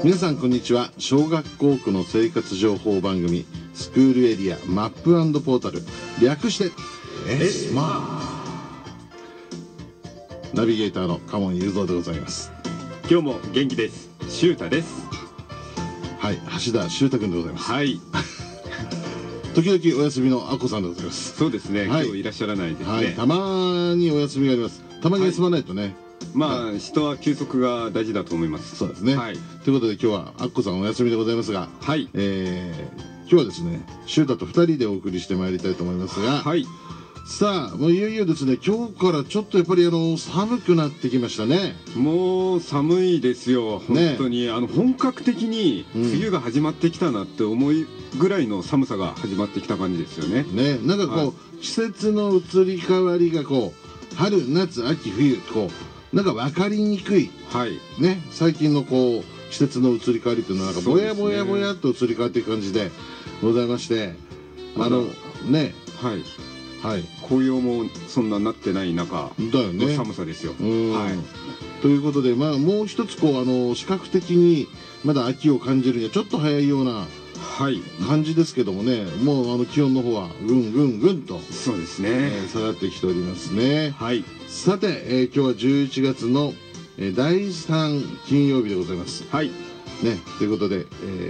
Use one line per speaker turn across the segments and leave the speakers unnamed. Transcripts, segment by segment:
皆さんこんにちは。小学校区の生活情報番組スクールエリアマップ&ポータル、略してスマナビゲーターの嘉門雄三でございます。
今日も元気です。修太です。
はい、橋田修太君でございます。
はい
時々お休みのあこさんでございます。
そうですね、
はい、
今日いらっしゃらないですね。
はい、たまにお休みがあります。たまに休まないとね、はい、
まあ人は休息が大事だと思います。
そうですね、はい、ということで今日はあっこさんお休みでございますが、はい、今日はですね修太と2人でお送りしてまいりたいと思いますが、はい、さあもういよいよですね、今日からちょっとやっぱり寒くなってきましたね。も
う寒いですよ本当に、ね、本格的に冬が始まってきたなって思いぐらいの寒さが始まってきた感じですよね。
ね、なんかこう、はい、季節の移り変わりがこう春夏秋冬こうなんか分かりにくい、はいね、最近のこう季節の移り変わりというのはなんかぼやぼやぼやっと移り変わっていく感じでございまして、ね、はい
はい、紅葉もそんななってない中の寒さですよ。はい、
ということで、まあ、もう一つこう視覚的にまだ秋を感じるにはちょっと早いような感じですけどもね、もう気温の方はぐんぐんぐんと
そうですね、
下がってきておりますね。
はい、
さて、今日は11月の、第3金曜日でございます。はい、ね、ということで、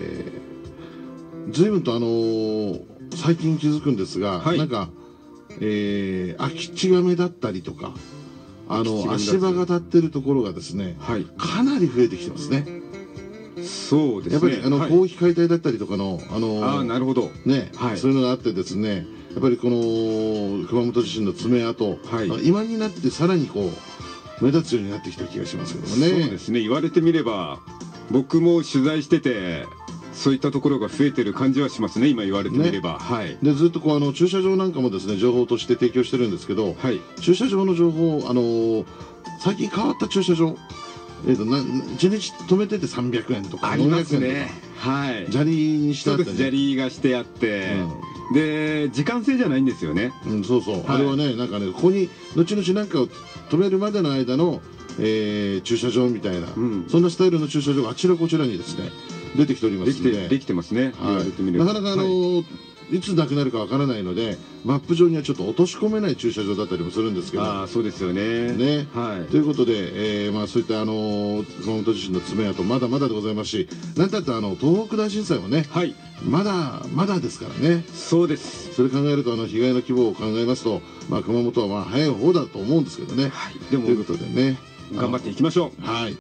随分と最近気づくんですが、はい、なんか空き地が目だったりとか足場が立ってるところがですね、はい、かなり増えてきてますね。
そうですね、
やっぱり広域解体だったりとかの
なるほど
ね、はい、そういうのがあってですね、やっぱりこの熊本地震の爪痕、はい、今になってさらにこう目立つようになってきた気がしますけどもね。
そうですね、言われてみれば僕も取材しててそういったところが増えてる感じはしますね、今言われてみれば。ね、はい、
でずっとこう駐車場なんかもですね情報として提供してるんですけど、はい、駐車場の情報最近変わった駐車場1日止めてて300円とか
400円とか、はい、
砂利にしてあって、ね、
砂利がしてあって、で時間制じゃないんですよね。
そうそう、はい、あれはねなんかねここに後々なんかを止めるまでの間の、駐車場みたいな、そんなスタイルの駐車場があちらこちらにですね出てきておりますので、
できてますね、
はい、なかなかいつなくなるかわからないのでマップ上にはちょっと落とし込めない駐車場だったりもするんですけど、
そうですよね。
はい、ということで、まあ、そういった熊本地震の爪痕まだまだでございますし、なんたって東北大震災もね、はい、まだですからね。
そうです。
それ考えると被害の規模を考えますと、まあ、熊本はまあ早い方だと思うんですけどね。はい、でもということでね
頑張っていきましょう。
はい。